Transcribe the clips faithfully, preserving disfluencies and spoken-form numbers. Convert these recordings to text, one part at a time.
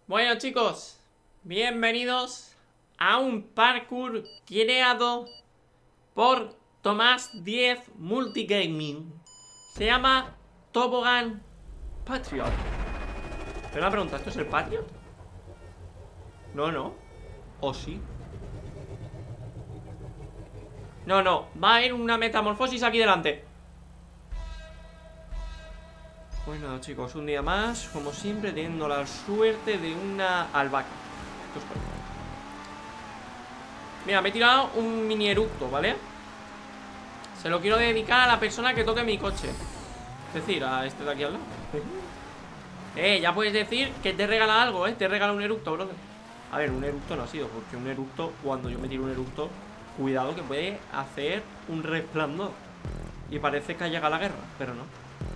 Bueno, chicos, bienvenidos a un parkour creado por Tomás diez Multigaming. Se llama Tobogán Patriot. Pero una pregunta, ¿esto es el Patriot? No, no. ¿O sí? No, no, va a haber una metamorfosis aquí delante. Bueno, chicos, un día más, como siempre, teniendo la suerte de una albahaca. Esto es todo. Mira, me he tirado un mini eructo, ¿vale? Se lo quiero dedicar a la persona que toque mi coche. Es decir, a este de aquí al lado. Eh, ya puedes decir que te regala algo, ¿eh? Te regala un eructo, brother. A ver, un eructo no ha sido, porque un eructo, cuando yo me tiro un eructo, cuidado que puede hacer un resplandor y parece que ha llegado la guerra, pero no.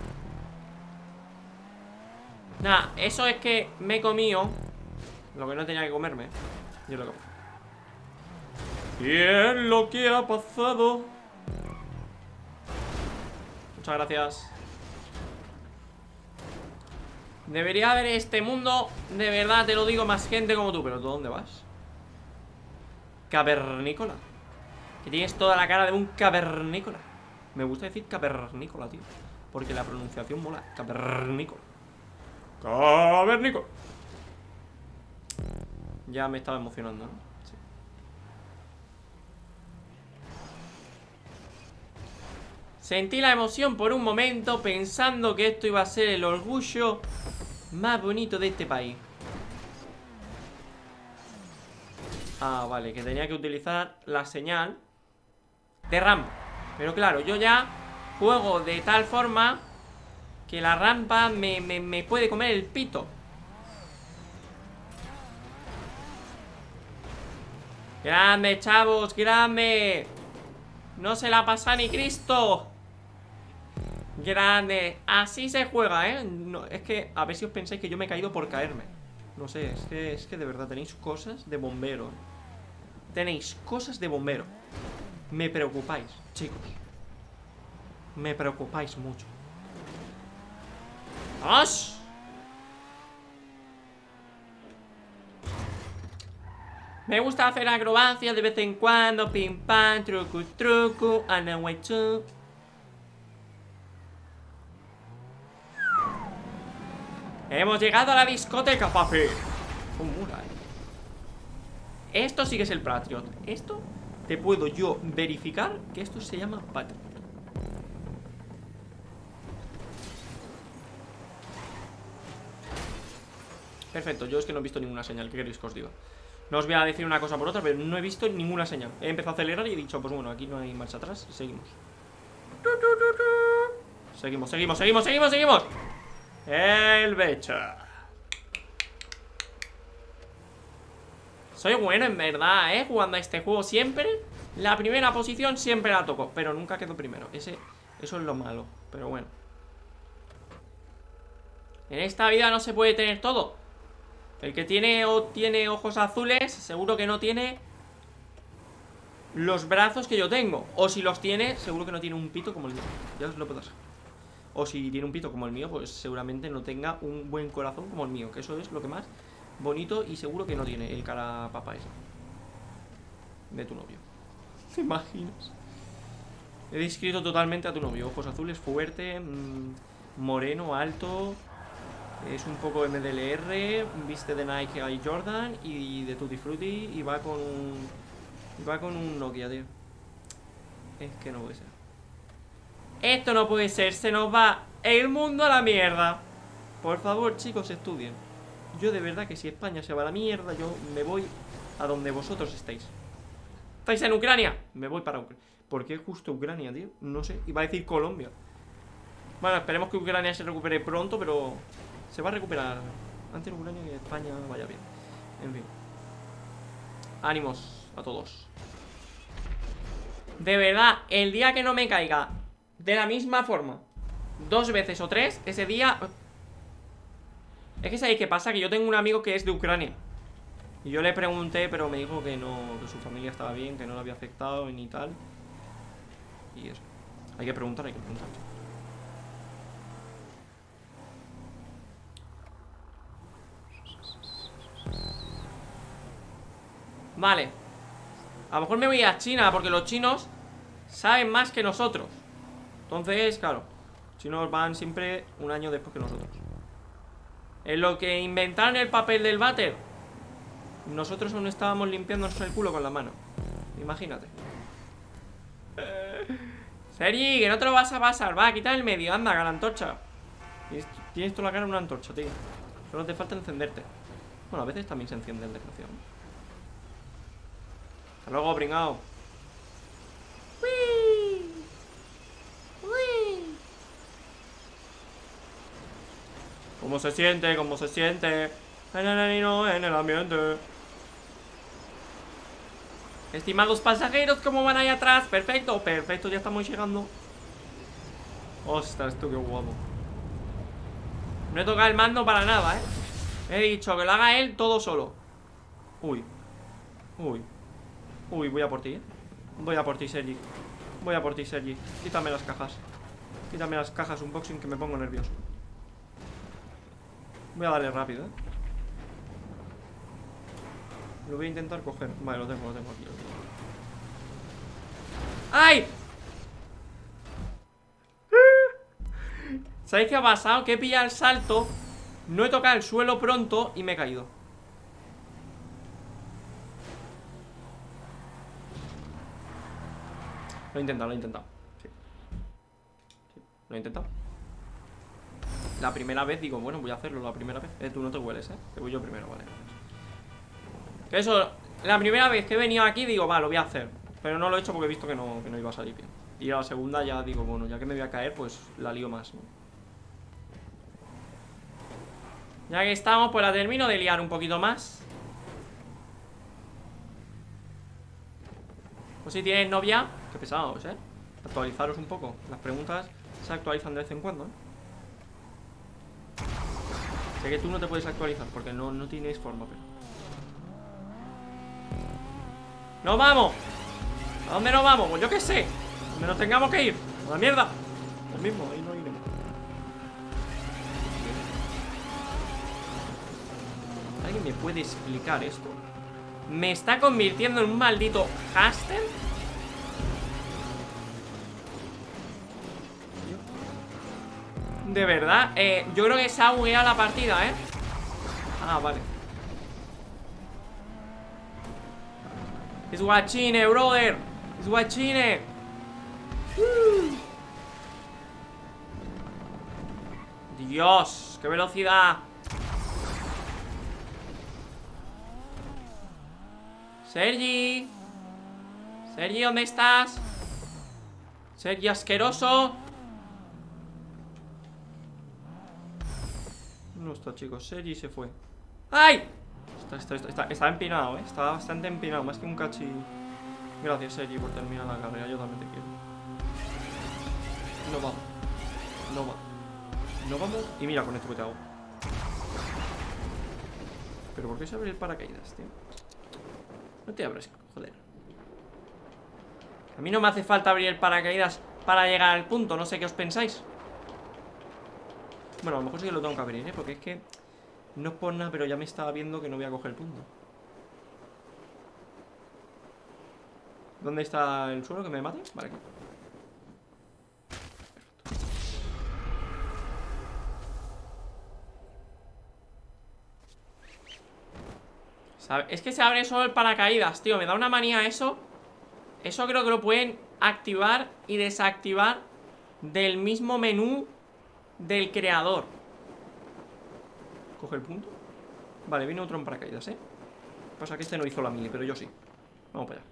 Nada, eso es que me he comido lo que no tenía que comerme. Yo lo como. Y es lo que ha pasado. Muchas gracias. Debería haber en este mundo, de verdad te lo digo, más gente como tú. Pero ¿tú dónde vas? Cavernícola. Que tienes toda la cara de un cavernícola. Me gusta decir cavernícola, tío, porque la pronunciación mola. Cavernícola. Cavernícola. Ya me estaba emocionando, ¿no? Sí. Sentí la emoción por un momento, pensando que esto iba a ser el orgullo más bonito de este país. Ah, vale, que tenía que utilizar la señal de rampa. Pero claro, yo ya juego de tal forma que la rampa me, me, me puede comer el pito. Grande, chavos, grande. No se la pasa ni Cristo. Grande. Así se juega, ¿eh? No, es que a ver si os pensáis que yo me he caído por caerme. No sé, es que, es que de verdad tenéis cosas de bombero. Tenéis cosas de bombero. Me preocupáis, chicos. Me preocupáis mucho. ¡Vamos! Me gusta hacer acrobacias de vez en cuando. Pim pam, truco, truco, anahuechu. Hemos llegado a la discoteca, papi. Un mural. Esto sí que es el Patriot. Esto te puedo yo verificar que esto se llama Patriot. Perfecto, yo es que no he visto ninguna señal. ¿Qué queréis que os diga? No os voy a decir una cosa por otra, pero no he visto ninguna señal. He empezado a acelerar y he dicho, pues bueno, aquí no hay marcha atrás. Seguimos. Seguimos, seguimos, seguimos, seguimos, seguimos. El Becha. Soy bueno en verdad, ¿eh? Jugando a este juego siempre la primera posición siempre la toco, pero nunca quedo primero. Ese, Eso es lo malo, pero bueno. En esta vida no se puede tener todo. El que tiene o tiene ojos azules, seguro que no tiene los brazos que yo tengo. O si los tiene, seguro que no tiene un pito como el mío. Ya os lo puedo hacer. O si tiene un pito como el mío, pues seguramente no tenga un buen corazón como el mío. Que eso es lo que más bonito y seguro que no tiene el cara papá ese de tu novio. ¿Te imaginas? He descrito totalmente a tu novio. Ojos azules, fuerte, mmm, moreno, alto. Es un poco M D L R. Viste de Nike y Jordan y de Tutti Frutti. Y va con un... Va con un Nokia, tío. Es que no puede ser. Esto no puede ser. Se nos va el mundo a la mierda. Por favor, chicos, estudien. Yo de verdad que si España se va a la mierda, yo me voy a donde vosotros estéis. ¿Estáis en Ucrania? Me voy para Ucrania. ¿Por qué justo Ucrania, tío? No sé. Iba a decir Colombia. Bueno, esperemos que Ucrania se recupere pronto, pero se va a recuperar antes Ucrania que España vaya bien. En fin. Ánimos a todos. De verdad, el día que no me caiga de la misma forma dos veces o tres, ese día... Es que ¿sabéis qué pasa? Que yo tengo un amigo que es de Ucrania. Y yo le pregunté, pero me dijo que no, que su familia estaba bien, que no lo había afectado ni tal. Y eso. Hay que preguntar, hay que preguntar. Vale. A lo mejor me voy a China, porque los chinos saben más que nosotros. Entonces, claro, los chinos van siempre un año después que nosotros. En lo que inventaron el papel del váter, nosotros aún estábamos limpiándonos el culo con la mano. Imagínate. Sergi, que no te lo vas a pasar. Va, quita el medio, anda, con la antorcha. Tienes, tienes toda la cara en una antorcha, tío. Solo te falta encenderte. Bueno, a veces también se enciende el desgraciado. Hasta luego, pringao. Uy. Uy. ¿Cómo se siente? ¿Cómo se siente? En el ambiente. Estimados pasajeros, ¿cómo van ahí atrás? Perfecto, perfecto, ya estamos llegando. Ostras, tú qué guapo. No he tocado el mando para nada, ¿eh? He dicho que lo haga él todo solo. Uy. Uy. Uy, voy a por ti, ¿eh? Voy a por ti, Sergi. Voy a por ti, Sergi. Quítame las cajas. Quítame las cajas, unboxing, que me pongo nervioso. Voy a darle rápido, ¿eh? Lo voy a intentar coger. Vale, lo tengo, lo tengo aquí. Lo tengo. ¡Ay! ¿Sabéis qué ha pasado? Que he pillado el salto, no he tocado el suelo pronto y me he caído. Lo he intentado, lo he intentado. Sí. Sí, lo he intentado. La primera vez digo, bueno, voy a hacerlo la primera vez. Eh, tú no te hueles, eh. Que voy yo primero, vale. Que eso, la primera vez que he venido aquí digo, va, lo voy a hacer. Pero no lo he hecho porque he visto que no, que no iba a salir bien. Y a la segunda ya digo, bueno, ya que me voy a caer, pues la lío más, ¿no? Ya que estamos, pues la termino de liar un poquito más. Pues si tienes novia, qué pesados, ¿eh? Actualizaros un poco. Las preguntas se actualizan de vez en cuando, ¿eh? Sé que tú no te puedes actualizar porque no, no tienes forma, pero... ¡Nos vamos! ¿A dónde nos vamos? Pues yo qué sé. Donde nos tengamos que ir. A la mierda. Lo mismo, ahí no iremos. ¿Alguien me puede explicar esto? ¿Me está convirtiendo en un maldito hámster? De verdad, eh, yo creo que se ha bugueado la partida, ¿eh? Ah, vale. Es guachine, brother. Es guachine. uh. Dios, qué velocidad. Sergi. Sergi, ¿dónde estás? Sergi asqueroso. No está, chicos, Sergi se fue. ¡Ay! Está, está, está, está, está empinado, ¿eh? Está bastante empinado, más que un cachi. Gracias, Sergi, por terminar la carrera. Yo también te quiero. No vamos. No vamos. No vamos. Y mira con esto que te hago. ¿Pero por qué se abre el paracaídas, tío? No te abres, joder. A mí no me hace falta abrir el paracaídas para llegar al punto. No sé qué os pensáis. Bueno, a lo mejor sí que lo tengo que abrir, ¿eh? Porque es que no es por nada, pero ya me estaba viendo que no voy a coger el punto. ¿Dónde está el suelo que me mate? Vale, aquí. Es que se abre solo el paracaídas, tío. Me da una manía eso. Eso creo que lo pueden activar y desactivar del mismo menú del creador. Coge el punto. Vale, viene otro en paracaídas, ¿eh? Pasa que este no hizo la mili, pero yo sí. Vamos para allá.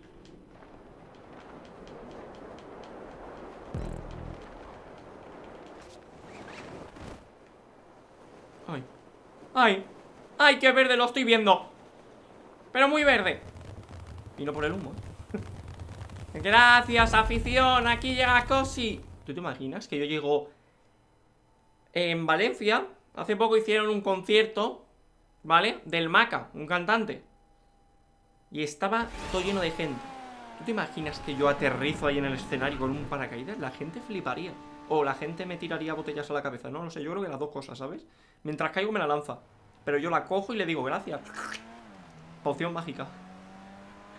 Ay. Ay. Ay, qué verde lo estoy viendo. Pero muy verde. Y no por el humo, ¿eh? Gracias, afición. Aquí llega Cosi. ¿Tú te imaginas que yo llego en Valencia? Hace poco hicieron un concierto, ¿vale? Del Maca, un cantante. Y estaba todo lleno de gente. ¿Tú te imaginas que yo aterrizo ahí en el escenario con un paracaídas? La gente fliparía. O la gente me tiraría botellas a la cabeza. No lo sé, yo creo que las dos cosas, ¿sabes? Mientras caigo me la lanza. Pero yo la cojo y le digo gracias. Poción mágica.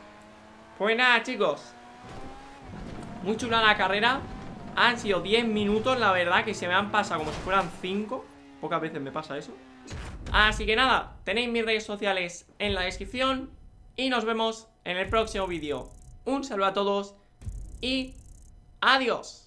Pues nada, chicos, muy chula la carrera. Han sido diez minutos, la verdad que se me han pasado como si fueran cinco. Pocas veces me pasa eso. Así que nada, tenéis mis redes sociales en la descripción. Y nos vemos en el próximo vídeo. Un saludo a todos y adiós.